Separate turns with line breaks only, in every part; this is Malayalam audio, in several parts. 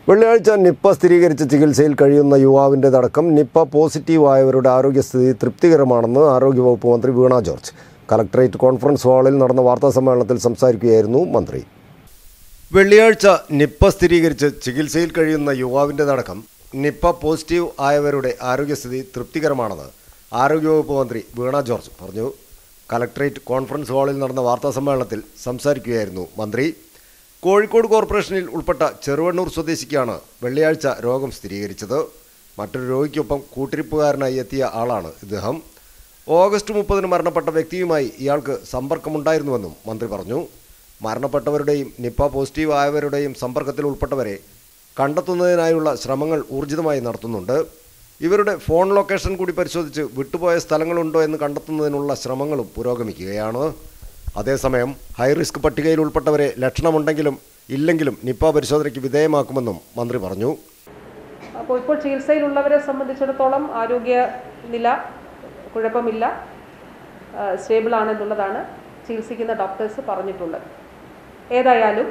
വെള്ളിയാഴ്ച നിപ്പ സ്ഥിരീകരിച്ച ചികിത്സയിൽ കഴിയുന്ന യുവാവിൻ്റെതടക്കം നിപ്പ പോസിറ്റീവ് ആയവരുടെ ആരോഗ്യസ്ഥിതി തൃപ്തികരമാണെന്ന് ആരോഗ്യവകുപ്പ് മന്ത്രി വീണ ജോർജ് കളക്ടറേറ്റ് കോൺഫറൻസ് ഹാളിൽ നടന്ന വാർത്താസമ്മേളനത്തിൽ സംസാരിക്കുകയായിരുന്നു മന്ത്രി. വെള്ളിയാഴ്ച നിപ്പ സ്ഥിരീകരിച്ച് ചികിത്സയിൽ കഴിയുന്ന യുവാവിൻ്റെതടക്കം നിപ്പ പോസിറ്റീവ് ആയവരുടെ ആരോഗ്യസ്ഥിതി തൃപ്തികരമാണെന്ന് ആരോഗ്യവകുപ്പ് മന്ത്രി വീണ ജോർജ് പറഞ്ഞു. കളക്ടറേറ്റ് കോൺഫറൻസ് ഹാളിൽ നടന്ന വാർത്താസമ്മേളനത്തിൽ സംസാരിക്കുകയായിരുന്നു മന്ത്രി. കോഴിക്കോട് കോർപ്പറേഷനിൽ ഉൾപ്പെട്ട ചെറുവണ്ണൂർ സ്വദേശിക്കാണ് വെള്ളിയാഴ്ച രോഗം സ്ഥിരീകരിച്ചത്. മറ്റൊരു രോഗിക്കൊപ്പം കൂട്ടിരിപ്പുകാരനായി എത്തിയ ആളാണ് ഇദ്ദേഹം. ഓഗസ്റ്റ് 30 മരണപ്പെട്ട വ്യക്തിയുമായി ഇയാൾക്ക് സമ്പർക്കമുണ്ടായിരുന്നുവെന്നും മന്ത്രി പറഞ്ഞു. മരണപ്പെട്ടവരുടെയും നിപ്പ പോസിറ്റീവ് ആയവരുടെയും സമ്പർക്കത്തിൽ ഉൾപ്പെട്ടവരെ കണ്ടെത്തുന്നതിനായുള്ള ശ്രമങ്ങൾ ഊർജിതമായി നടത്തുന്നുണ്ട്. ഇവരുടെ ഫോൺ ലൊക്കേഷൻ കൂടി പരിശോധിച്ച് വിട്ടുപോയ സ്ഥലങ്ങളുണ്ടോ എന്ന് കണ്ടെത്തുന്നതിനുള്ള ശ്രമങ്ങളും പുരോഗമിക്കുകയാണ്. അതേസമയം ഹൈറിസ്ക് പട്ടികയിൽ ഉൾപ്പെട്ടവരെ ലക്ഷണമുണ്ടെങ്കിലും ഇല്ലെങ്കിലും നിപ്പ പരിശോധനയ്ക്ക് വിധേയമാക്കുമെന്നും മന്ത്രി പറഞ്ഞു.
അപ്പോൾ ഇപ്പോൾ ചികിത്സയിലുള്ളവരെ സംബന്ധിച്ചിടത്തോളം ആരോഗ്യനില കുഴപ്പമില്ല, സ്റ്റേബിൾ ആണെന്നുള്ളതാണ് ചികിത്സിക്കുന്ന ഡോക്ടേഴ്സ് പറഞ്ഞിട്ടുള്ളത്. ഏതായാലും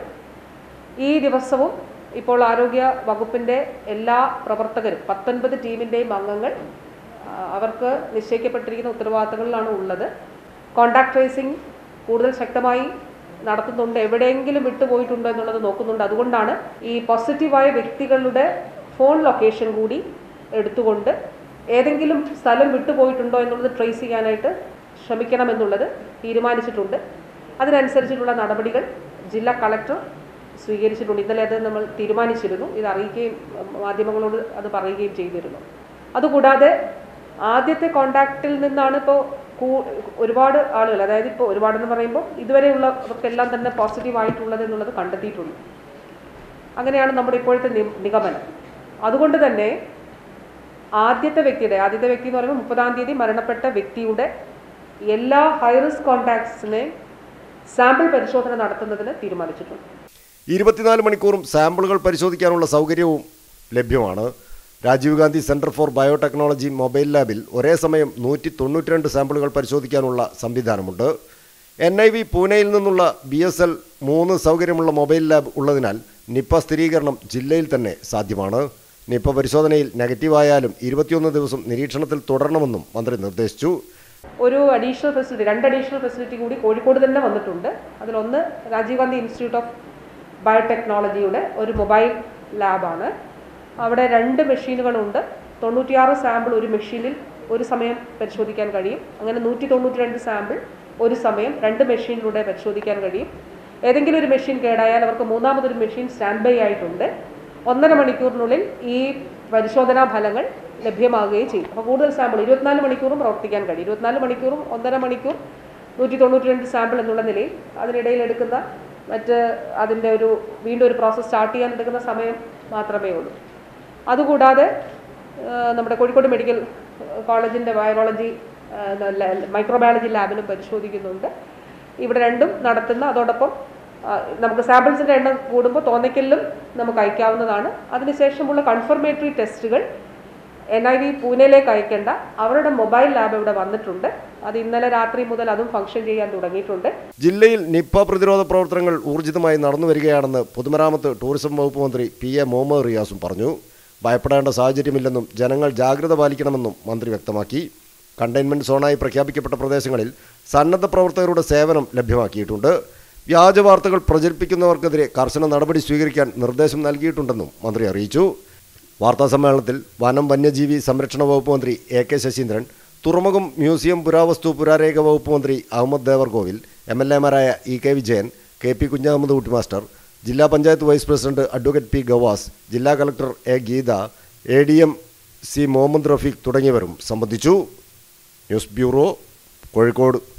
ഈ ദിവസവും ഇപ്പോൾ ആരോഗ്യ വകുപ്പിൻ്റെ എല്ലാ പ്രവർത്തകരും 19 ടീമിൻ്റെയും അംഗങ്ങൾ അവർക്ക് നിശ്ചയിക്കപ്പെട്ടിരിക്കുന്ന ഉത്തരവാദിത്തങ്ങളിലാണ് ഉള്ളത്. കോൺടാക്ട് ട്രേസിംഗ് കൂടുതൽ ശക്തമായി നടത്തുന്നുണ്ട്. എവിടെയെങ്കിലും വിട്ടുപോയിട്ടുണ്ടോ എന്നുള്ളത് നോക്കുന്നുണ്ട്. അതുകൊണ്ടാണ് ഈ പോസിറ്റീവായ വ്യക്തികളുടെ ഫോൺ ലൊക്കേഷൻ കൂടി എടുത്തുകൊണ്ട് ഏതെങ്കിലും സ്ഥലം വിട്ടുപോയിട്ടുണ്ടോ എന്നുള്ളത് ട്രേസ് ചെയ്യാനായിട്ട് ശ്രമിക്കണമെന്നുള്ളത് തീരുമാനിച്ചിട്ടുണ്ട്. അതിനനുസരിച്ചിട്ടുള്ള നടപടികൾ ജില്ലാ കളക്ടർ സ്വീകരിച്ചിട്ടുണ്ട്. ഇന്നലെ അത് നമ്മൾ തീരുമാനിച്ചിരുന്നു. ഇത് അറിയിക്കുകയും മാധ്യമങ്ങളോട് അത് പറയുകയും ചെയ്തിരുന്നു. അതുകൂടാതെ ആദ്യത്തെ കോണ്ടാക്റ്റിൽ നിന്നാണ് ഇപ്പോൾ ഒരുപാട് ആളുകൾ, അതായത് ഇപ്പോൾ ഒരുപാടെന്ന് പറയുമ്പോൾ ഇതുവരെയുള്ളവർക്കെല്ലാം തന്നെ പോസിറ്റീവ് ആയിട്ടുള്ളത് എന്നുള്ളത് കണ്ടെത്തിയിട്ടുണ്ട്. അങ്ങനെയാണ് നമ്മുടെ ഇപ്പോഴത്തെ നിഗമനം. അതുകൊണ്ട് തന്നെ ആദ്യത്തെ വ്യക്തി എന്ന് പറയുമ്പോൾ 30-ാം തീയതി മരണപ്പെട്ട വ്യക്തിയുടെ എല്ലാ ഹൈറിസ്ക് കോണ്ടാക്ട്സിനെ സാമ്പിൾ പരിശോധന നടത്തുന്നതിന് തീരുമാനിച്ചിട്ടുണ്ട്.
24 മണിക്കൂറും സാമ്പിളുകൾ പരിശോധിക്കാനുള്ള സൗകര്യവും ലഭ്യമാണ്. Rajiv Gandhi centre for biotechnology mobile ലാബിൽ ഒരേ സമയം 192 സാമ്പിളുകൾ പരിശോധിക്കാനുള്ള സംവിധാനമുണ്ട്. NIV പൂനെയിൽ നിന്നുള്ള BSL 3 സൗകര്യമുള്ള മൊബൈൽ ലാബ് ഉള്ളതിനാൽ നിപ്പ സ്ഥിരീകരണം ജില്ലയിൽ തന്നെ സാധ്യമാണ്. നിപ്പ പരിശോധനയിൽ നെഗറ്റീവായാലും 21 ദിവസം നിരീക്ഷണത്തിൽ തുടരണമെന്നും മന്ത്രി നിർദ്ദേശിച്ചു.
ഒരു അഡീഷണൽ ഫെസിലിറ്റി, 2 അഡീഷണൽ ഫെസിലിറ്റി കൂടി കോഴിക്കോട് തന്നെ വന്നിട്ടുണ്ട്. അതിലൊന്ന് രാജീവ് ഗാന്ധി ഇൻസ്റ്റിറ്റ്യൂട്ട് ഓഫ് ബയോടെക്നോളജിയുടെ ഒരു മൊബൈൽ ലാബാണ്. അവിടെ 2 മെഷീനുകളുണ്ട്. 96 സാമ്പിൾ ഒരു മെഷീനിൽ ഒരു സമയം പരിശോധിക്കാൻ കഴിയും. അങ്ങനെ 192 സാമ്പിൾ ഒരു സമയം 2 മെഷീനിലൂടെ പരിശോധിക്കാൻ കഴിയും. ഏതെങ്കിലും ഒരു മെഷീൻ കേടായാൽ അവർക്ക് മൂന്നാമതൊരു മെഷീൻ സ്റ്റാൻഡ് ബൈ ആയിട്ടുണ്ട്. 1.5 മണിക്കൂറിനുള്ളിൽ ഈ പരിശോധനാ ഫലങ്ങൾ ലഭ്യമാകുകയും ചെയ്യും. അപ്പോൾ കൂടുതൽ സാമ്പിൾ 24 മണിക്കൂറും പ്രവർത്തിക്കാൻ കഴിയും. 24 മണിക്കൂറും 1.5 മണിക്കൂർ 192 സാമ്പിൾ എന്നുള്ള നിലയിൽ അതിനിടയിൽ എടുക്കുന്ന അതിൻ്റെ വീണ്ടും ഒരു പ്രോസസ്സ് സ്റ്റാർട്ട് ചെയ്യാൻ എടുക്കുന്ന സമയം മാത്രമേ ഉള്ളൂ. അതുകൂടാതെ നമ്മുടെ കോഴിക്കോട് മെഡിക്കൽ കോളേജിൻ്റെ ബയോളജി മൈക്രോബയോളജി ലാബിലും പരിശോധിക്കുന്നുണ്ട്. ഇവിടെ രണ്ടും നടത്തുന്ന, അതോടൊപ്പം നമുക്ക് സാമ്പിൾസിൻ്റെ എണ്ണം കൂടുമ്പോൾ തോന്നിക്കലിലും നമുക്ക് അയക്കാവുന്നതാണ്. അതിനുശേഷമുള്ള കൺഫർമേറ്ററി ടെസ്റ്റുകൾ NIV പൂനെയിലേക്ക് അയക്കേണ്ട അവരുടെ മൊബൈൽ ലാബ് ഇവിടെ വന്നിട്ടുണ്ട്. അത് ഇന്നലെ രാത്രി മുതൽ അതും ഫംഗ്ഷൻ ചെയ്യാൻ തുടങ്ങിയിട്ടുണ്ട്.
ജില്ലയിൽ നിപ്പ പ്രതിരോധ പ്രവർത്തനങ്ങൾ ഊർജിതമായി നടന്നു വരികയാണെന്ന് പൊതുമരാമത്ത് ടൂറിസം വകുപ്പ് മന്ത്രി PA മുഹമ്മദ് റിയാസും പറഞ്ഞു. ഭയപ്പെടേണ്ട സാഹചര്യമില്ലെന്നും ജനങ്ങൾ ജാഗ്രത പാലിക്കണമെന്നും മന്ത്രി വ്യക്തമാക്കി. കണ്ടെയ്ൻമെന്റ് സോണായി പ്രഖ്യാപിക്കപ്പെട്ട പ്രദേശങ്ങളിൽ സന്നദ്ധ പ്രവർത്തകരുടെ സേവനം ലഭ്യമാക്കിയിട്ടുണ്ട്. വ്യാജ വാർത്തകൾ പ്രചരിപ്പിക്കുന്നവർക്കെതിരെ കർശന നടപടി സ്വീകരിക്കാൻ നിർദ്ദേശം നൽകിയിട്ടുണ്ടെന്നും മന്ത്രി അറിയിച്ചു. വാർത്താസമ്മേളനത്തിൽ വനം വന്യജീവി സംരക്ഷണ വകുപ്പ് മന്ത്രി AK ശശീന്ദ്രൻ, തുറമുഖം മ്യൂസിയം പുരാവസ്തു പുരാരേഖ വകുപ്പ് മന്ത്രി Ahmed Devarkovil, MLAമാരായ EK Vijayan, KP Kunjahammed Kutty master, ജില്ലാ panchayat vice president advocate P Gavas, ജില്ലാ collector A Geetha, ADM C Muhammad Rafeeq തുടങ്ങിയവരും സംബന്ധിച്ചു. News bureau, Kozhikode.